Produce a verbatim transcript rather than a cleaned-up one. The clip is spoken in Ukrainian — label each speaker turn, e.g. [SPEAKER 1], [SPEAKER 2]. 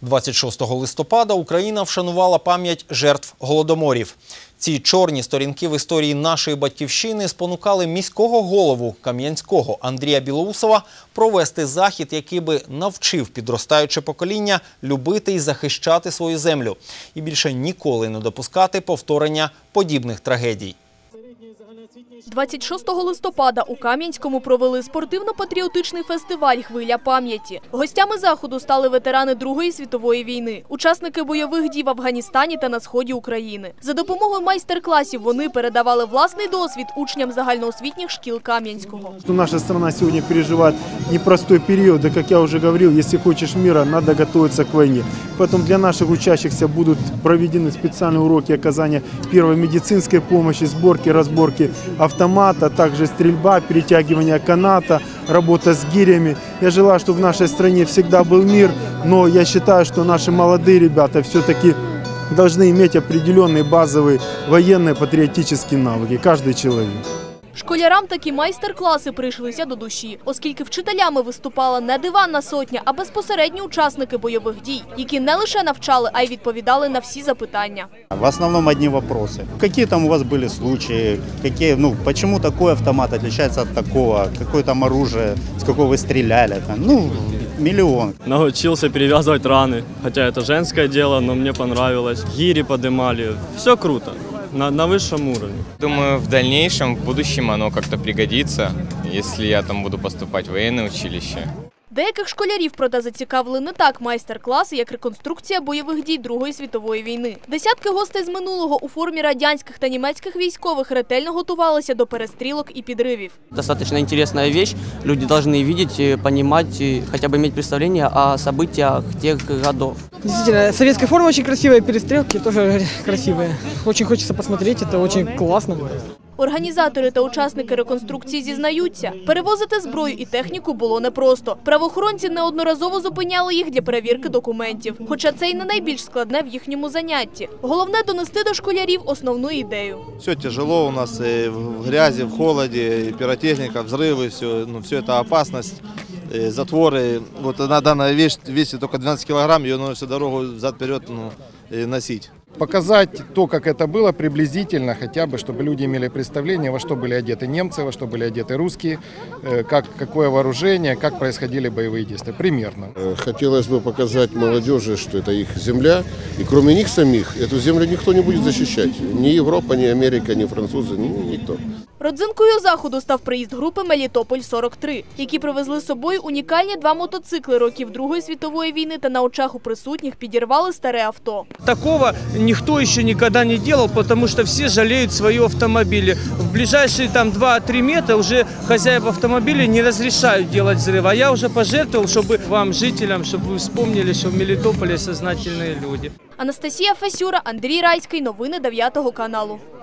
[SPEAKER 1] двадцять шостого листопада Україна вшанувала пам'ять жертв голодоморів. Ці чорні сторінки в історії нашої батьківщини спонукали міського голову Кам'янського Андрія Білоусова провести захід, який би навчив підростаюче покоління любити і захищати свою землю. І більше ніколи не допускати повторення подібних трагедій.
[SPEAKER 2] двадцять шостого листопада у Кам'янському провели спортивно-патріотичний фестиваль «Хвиля пам'яті». Гостями заходу стали ветерани Другої світової війни, учасники бойових дій в Афганістані та на сході України. За допомогою майстер-класів вони передавали власний досвід учням загальноосвітніх шкіл Кам'янського.
[SPEAKER 3] Наша страна сегодня переживает непростой период, и, как я уже говорил, если хочешь мира, надо готовиться к войне. Поэтому для наших учащихся будут проведены специальные уроки оказания первой медицинской помощи, сборки, разборки автомата, также стрельба, перетягивание каната, работа с гирями. Я желаю, чтобы в нашей стране всегда был мир, но я считаю, что наши молодые ребята все-таки должны иметь определенные базовые военные патриотические навыки, каждый человек.
[SPEAKER 2] Школярам такі майстер-класи прийшлися до душі, оскільки вчителями виступала не диванна сотня, а безпосередні учасники бойових дій, які не лише навчали, а й відповідали на всі запитання.
[SPEAKER 4] В основном одни вопросы. Какие там у вас были случаи? Какие, ну, почему такой автомат отличается от такого? Какое там оружие? С какого вы стреляли? Ну, миллион.
[SPEAKER 5] Научился перевязывать раны, хотя это женское дело, но мне понравилось. Гири поднимали. Все круто. На, на высшем уровне.
[SPEAKER 6] Думаю, в дальнейшем, в будущем оно как-то пригодится, если я там буду поступать в военное училище.
[SPEAKER 2] Деяких школярів, проте, зацікавили не так майстер-класи, як реконструкція бойових дій Другої світової війни. Десятки гостей з минулого у формі радянських та німецьких військових ретельно готувалися до перестрілок і підривів.
[SPEAKER 7] Достаточно интересная вещь. Люди должны видеть, понимать, хотя бы иметь представление о событиях тех годов.
[SPEAKER 8] Действительно, советская форма очень красивая, перестрелки тоже красивые. Очень хочется посмотреть, это очень классно.
[SPEAKER 2] Організатори та учасники реконструкції зізнаються, перевозити зброю і техніку було непросто. Правоохоронці неодноразово зупиняли їх для перевірки документів. Хоча це й не найбільш складне в їхньому занятті. Головне – донести до школярів основну ідею.
[SPEAKER 9] Все тяжело у нас и в грязи, в холоде, и пиротехника, взрывы, все, ну, все это опасность, и затворы. Вот она, данная вещь весит только двенадцать килограмм, ее нужно всю дорогу взад-вперед, ну, носить.
[SPEAKER 10] Показать то, как это было приблизительно, хотя бы, чтобы люди имели представление, во что были одеты немцы, во что были одеты русские, как, какое вооружение, как происходили боевые действия. Примерно.
[SPEAKER 11] Хотелось бы показать молодежи, что это их земля, и кроме них самих эту землю никто не будет защищать. Ни Европа, ни Америка, ни французы, ни никто.
[SPEAKER 2] Родзинкою заходу став приїзд групи «Мелітополь сорок три», які привезли з собою унікальні два мотоцикли років Другої світової війни та на очах у присутніх підірвали старе авто.
[SPEAKER 8] Такого никто еще никогда не делал, потому что все жалеют свои автомобили. В ближайшие там два-три метра уже хозяева автомобиля не разрешают делать взрыв. А я уже пожертвовал, чтобы вам, жителям, чтобы вы вспомнили, что в Мелитополе сознательные люди.
[SPEAKER 2] Анастасія Фасюра, Андрій Райський. Новини дев'ятого каналу.